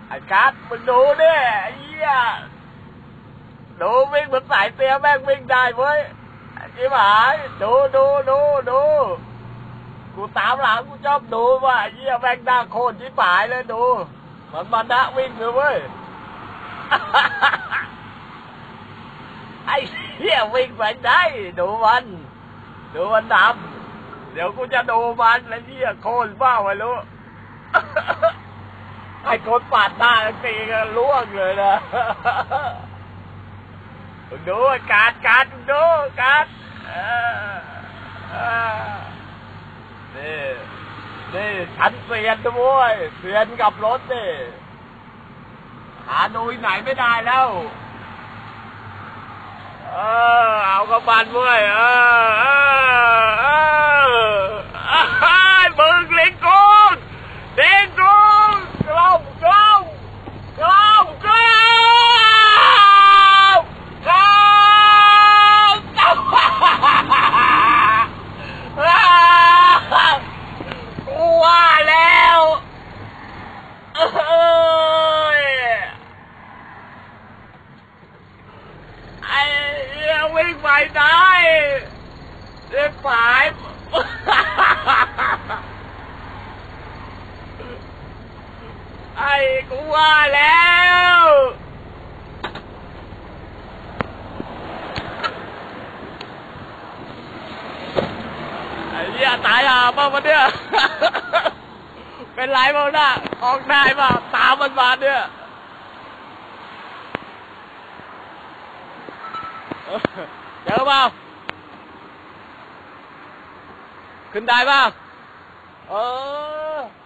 ไอ้กัสมึงดูเนี่ยไอ้เหี้ยดูวิ่งเหมือนสายเตี้ยแม่งวิ่งได้เว้ยชิบหายดูกูตามหลังกูชอบดูว่าไอ้เหี้ยแม่งหน้าโคตรชิบหายเลยดูมันนะวิ่งเลยเว้ยไอ้เหี้ยวิ่งไปได้ดูมันดำเดี๋ยวกูจะดูมันไอ้เหี้ยโคตรบ้าไปรู้ไอ้คนปาดหน้าตีกันล่วงเลยนะดูการดูการนี่ฉันเสียนด้วยเสียนกับรถนี่หาดูไหนไม่ได้แล้วเอากระบาลด้วยมึงเล็งกูกล้องกูว่าแล้วไอ้เหี้ยวิ่งไปได้เรียกสายไอ้กูว่าแล้วไอ้เหี้ยตายห่าบ้างวะเนี่ยเป็นไรบ้างนะออกได้ป่ะตามมันมาเนี่ยเจอเปล่าขึ้นได้ป่ะ